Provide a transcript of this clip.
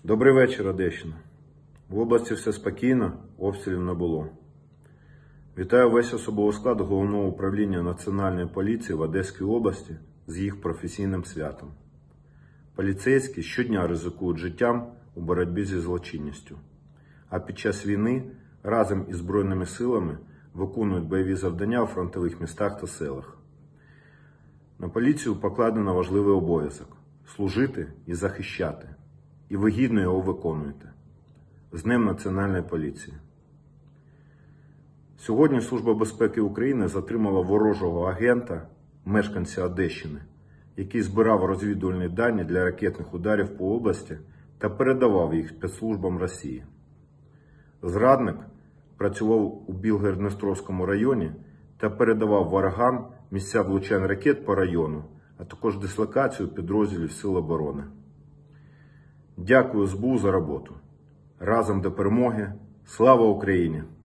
Добрий вечір, Одещина. В області все спокійно, обстрілів не було. Вітаю весь особовий склад Головного управління Національної поліції в Одеській області з їх професійним святом. Поліцейські щодня ризикують життям у боротьбі зі злочинністю, а під час війни разом із Збройними силами виконують бойові завдання у фронтових містах та селах. На поліцію покладено важливий обов'язок – служити і захищати. І ви гідно його виконуєте. З Днем Національної поліції. Сьогодні Служба безпеки України затримала ворожого агента, мешканця Одещини, який збирав розвідувальні дані для ракетних ударів по області та передавав їх спецслужбам Росії. Зрадник працював у Білгород-Дністровському районі та передавав ворогам місця влучань ракет по району, а також дислокацію підрозділів Сил оборони. Дякую СБУ за роботу. Разом до перемоги. Слава Україні!